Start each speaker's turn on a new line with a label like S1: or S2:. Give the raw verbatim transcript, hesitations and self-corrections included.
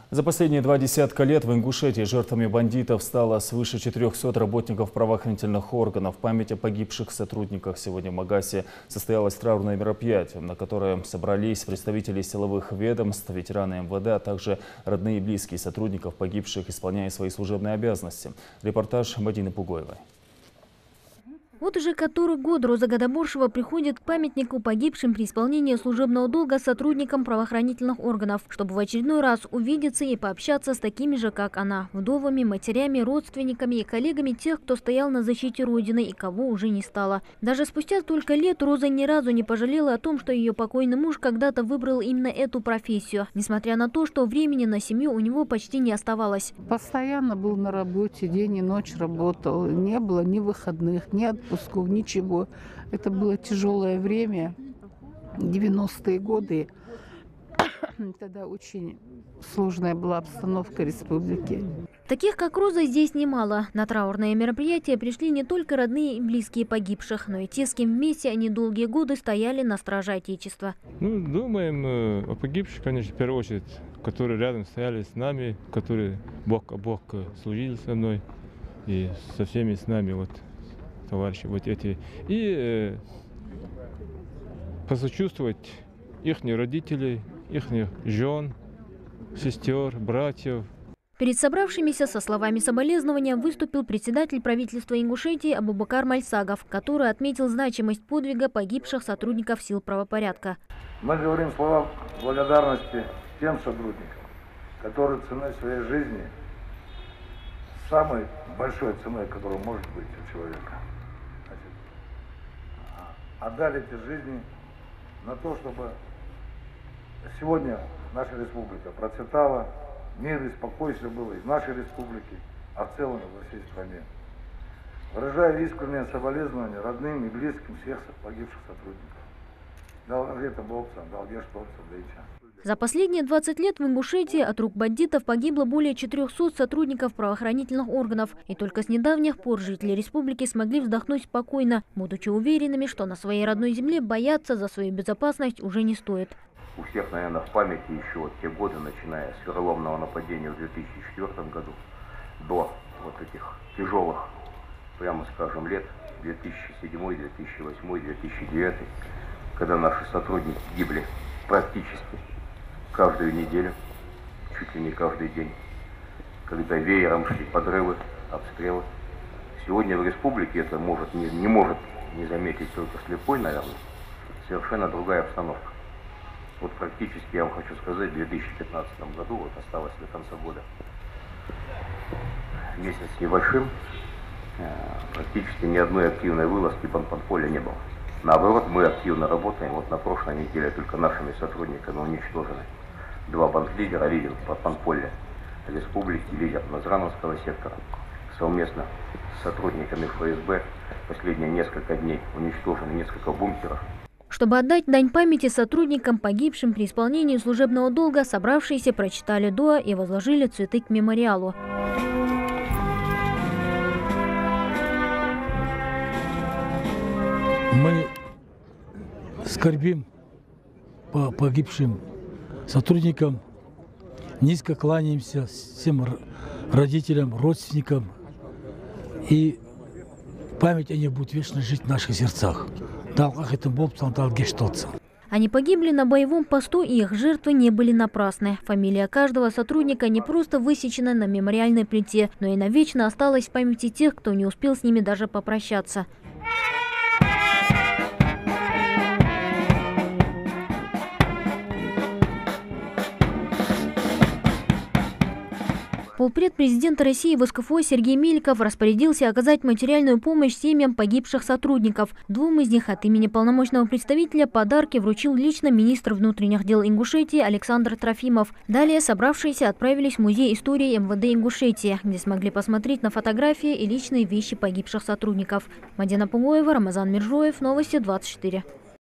S1: За последние два десятка лет в Ингушетии жертвами бандитов стало свыше четырёхсот работников правоохранительных органов. Память о погибших сотрудниках. Сегодня в Магасе состоялось траурное мероприятие, на которое собрались представители силовых ведомств, ветераны эм вэ дэ, а также родные и близкие сотрудников погибших, исполняя свои служебные обязанности. Репортаж Мадины Пугоевой.
S2: Вот уже который год Роза Гадаборшева приходит к памятнику погибшим при исполнении служебного долга сотрудникам правоохранительных органов, чтобы в очередной раз увидеться и пообщаться с такими же, как она, вдовами, матерями, родственниками и коллегами тех, кто стоял на защите Родины и кого уже не стало. Даже спустя столько лет Роза ни разу не пожалела о том, что ее покойный муж когда-то выбрал именно эту профессию, несмотря на то, что времени на семью у него почти не оставалось.
S3: Постоянно был на работе, день и ночь работал, не было ни выходных, ни отпусков. Ничего. Это было тяжелое время, девяностые годы. Тогда очень сложная была обстановка республики.
S2: Таких, как Роза, здесь немало. На траурное мероприятие пришли не только родные и близкие погибших, но и те, с кем вместе они долгие годы стояли на страже Отечества.
S4: Ну, думаем о погибших, конечно, в первую очередь, которые рядом стояли с нами, которые бок о бок служили со мной и со всеми с нами. Вот. Товарищи, вот эти, и э, посочувствовать их родителей, их жен, сестер, братьев.
S2: Перед собравшимися со словами соболезнования выступил председатель правительства Ингушетии Абубакар Мальсагов, который отметил значимость подвига погибших сотрудников сил правопорядка.
S5: Мы говорим слова благодарности тем сотрудникам, которые ценой своей жизни, самой большой ценой, которая может быть у человека, отдали эти жизни на то, чтобы сегодня наша республика процветала, мир и спокойствие было и в нашей республике, а в целом во всей стране. Выражаю искреннее соболезнование родным и близким всех погибших сотрудников. Далгета Бобца, Далгеш Бобца, Дейча.
S2: За последние двадцать лет в Ингушетии от рук бандитов погибло более четырёхсот сотрудников правоохранительных органов. И только с недавних пор жители республики смогли вздохнуть спокойно, будучи уверенными, что на своей родной земле бояться за свою безопасность уже не стоит.
S6: У всех, наверное, в памяти еще вот те годы, начиная с вероломного нападения в две тысячи четвёртом году до вот этих тяжелых, прямо скажем, лет две тысячи седьмой, две тысячи восьмой, две тысячи девятый, когда наши сотрудники гибли практически каждую неделю, чуть ли не каждый день, когда веером шли подрывы, обстрелы. Сегодня в республике это может не, не может не заметить только слепой, наверное, совершенно другая обстановка. Вот практически, я вам хочу сказать, в две тысячи пятнадцатом году, вот осталось до конца года месяц с небольшим, практически ни одной активной вылазки подполья не было. Наоборот, мы активно работаем. Вот на прошлой неделе только нашими сотрудниками уничтожены два бандлидера, лидер подполья республики, лидер Назрановского сектора. Совместно с сотрудниками эф эс бэ последние несколько дней уничтожены несколько бункеров.
S2: Чтобы отдать дань памяти сотрудникам, погибшим при исполнении служебного долга, собравшиеся прочитали дуа и возложили цветы к мемориалу.
S7: Мы скорбим по погибшим сотрудникам, низко кланяемся всем родителям, родственникам, и память о них будет вечно жить в наших сердцах.
S2: Они погибли на боевом посту, и их жертвы не были напрасны. Фамилия каждого сотрудника не просто высечена на мемориальной плите, но и навечно осталась в памяти тех, кто не успел с ними даже попрощаться. Полпред президента России в эс ка эф о Сергей Меликов распорядился оказать материальную помощь семьям погибших сотрудников. Двум из них от имени полномочного представителя подарки вручил лично министр внутренних дел Ингушетии Александр Трофимов. Далее собравшиеся отправились в музей истории эм вэ дэ Ингушетии, где смогли посмотреть на фотографии и личные вещи погибших сотрудников. Мадина Пугоева, Рамазан Миржоев, Новости двадцать четыре.